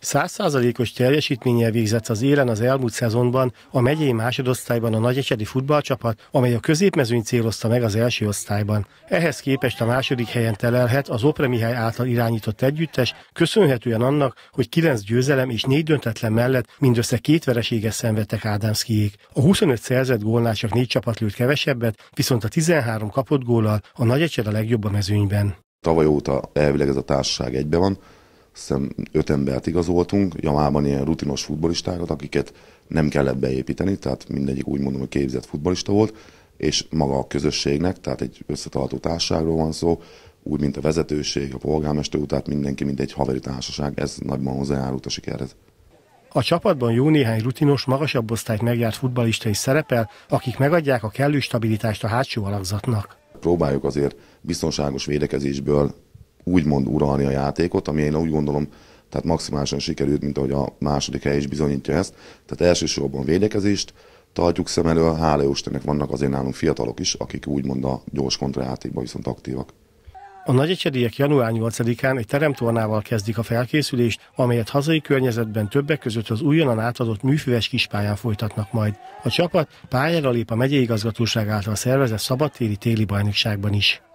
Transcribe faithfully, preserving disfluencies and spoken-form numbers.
száz százalékos teljesítménnyel végzett az élen az elmúlt szezonban a megyei másodosztályban a nagyecsedi futballcsapat, amely a középmezőnyt célozta meg az első osztályban. Ehhez képest a második helyen telelhet az Opre Mihály által irányított együttes, köszönhetően annak, hogy kilenc győzelem és négy döntetlen mellett mindössze két vereséget szenvedtek Ádámszkijék. A huszonöt szerzett gólnál csak négy csapat lőtt kevesebbet, viszont a tizenhárom kapott góllal a Nagyecsed a legjobb a mezőnyben. Tavaly óta elvileg ez a társaság egybe van. Azt hiszem öt embert igazoltunk, Jamában ilyen rutinos futballistákat, akiket nem kellett beépíteni, tehát mindegyik úgy mondom, hogy képzett futballista volt, és maga a közösségnek, tehát egy összetartó társaságról van szó, úgy, mint a vezetőség, a polgármester úr, tehát mindenki, mint egy haveri társaság, ez nagyban hozzájárult a sikerhez. A csapatban jó néhány rutinos, magasabb osztályt megjárt futballista is szerepel, akik megadják a kellő stabilitást a hátsó alakzatnak. Próbáljuk azért biztonságos védekezésből úgymond uralni a játékot, ami én úgy gondolom, tehát maximálisan sikerült, mint ahogy a második hely is bizonyítja ezt. Tehát elsősorban védekezést tartjuk szem elől, hála Istennek vannak azért nálunk fiatalok is, akik úgymond a gyors kontrajátékban viszont aktívak. A nagyecsediek január nyolcadikán egy teremtornával kezdik a felkészülést, amelyet hazai környezetben többek között az újonnan átadott műfüves kispályán folytatnak majd. A csapat pályára lép a megyei igazgatóság által szervezett szabadtéri téli bajnokságban is.